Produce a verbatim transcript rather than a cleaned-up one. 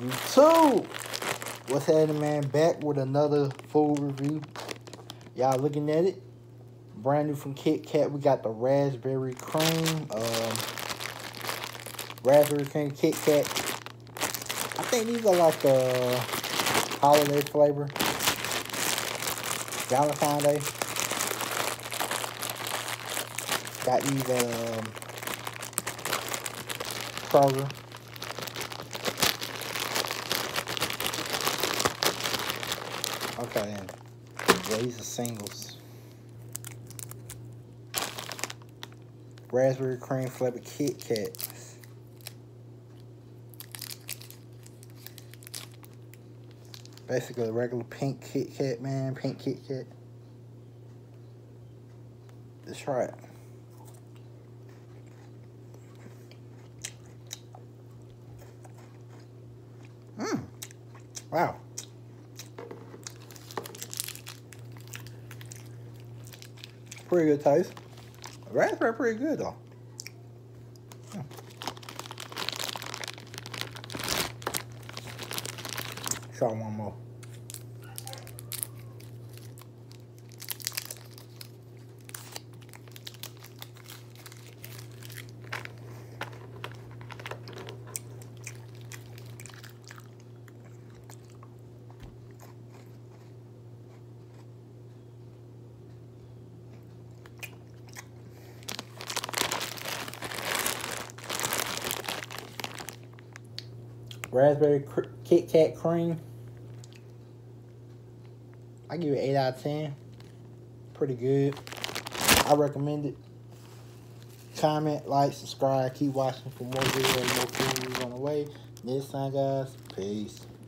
YouTube, what's happening, man? Back with another food review. Y'all looking at it? Brand new from Kit Kat. We got the raspberry cream, um, raspberry cream Kit Kat. I think these are like the holiday flavor. Valentine Day. Got these um, Kroger. Okay, and yeah, these are singles. Raspberry cream flavored Kit Kat. Basically a regular pink Kit Kat, man. Pink Kit Kat. Let's try it. Mmm. Wow. Pretty good taste. Raspberry pretty good though. Mm. Try one more. Raspberry Kit Kat cream. I give it eight out of ten. Pretty good. I recommend it. Comment, like, subscribe. Keep watching for more videos, more food on the way. Next time, guys. Peace.